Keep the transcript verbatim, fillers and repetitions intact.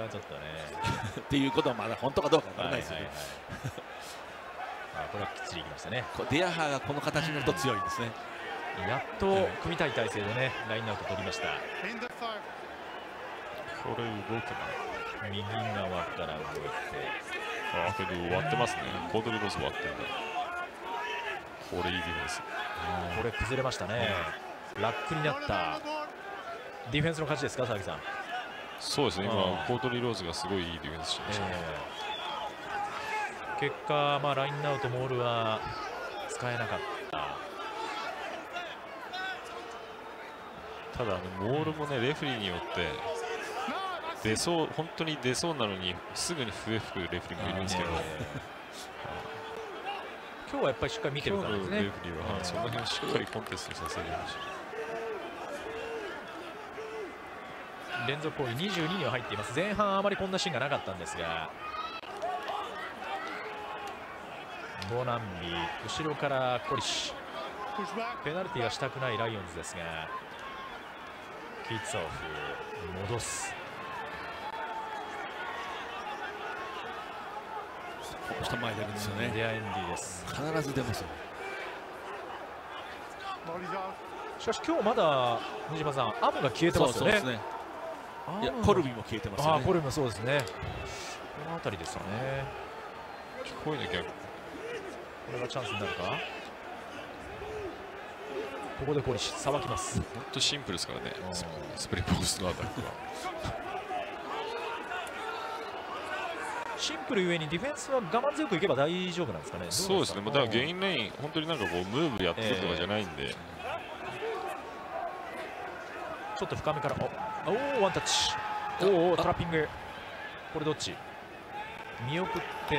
ちょっとねっていうことはまだ本当かどうかわからないですよね。 これはきっちりいきましたね。 デアハーがこの形になると強いんですね。 やっと組みたい体勢でねラインアウト取りました。 これ動くな。 右側から動いて、 あけど終わってますね。コートリローズ終わってるんだ。これいいディフェンス。 これ崩れましたね。ラックになったディフェンスの勝ちですか、佐々木さん。 そうですね、今コートリローズがすごいいいディフェンスしましたね。 えー、結果、まあ、ラインアウトモールは使えなかった。 ただあのモールもねレフェリーによって出そう、本当に出そうなのにすぐに笛吹くレフェリーもいるんですけど、 今日はやっぱりしっかり見てるからですね。 レフェリーはその辺をしっかりコンテストさせるようにし連続攻撃にじゅうにには入っています。前半あまりこんなシーンがなかったんですが、ボナンビ後ろからコリシ、ペナルティーはしたくないライオンズですが、キッツォフ戻す。 この人前出るんですよね。 デアエンディです。 必ず出ますよ。 しかし今日まだ西島さん、アムが消えてますよね。 そうそうですね。いやコルビも消えてますよね。 あ、コルビもそうですね。この辺りですよね。 こういうの逆。 これがチャンスになるか。ここでコリシさばきます。 本当シンプルですからね。スプリットポストのあたりは。 シンプルゆえにディフェンスは我慢強くいけば大丈夫なんですかね。 そうですね。だからゲインレイン本当になんかこうムーブやってるとかじゃないんで。えー、 ちょっと深めから、おおワンタッチ、おおトラッピング、これどっち見送って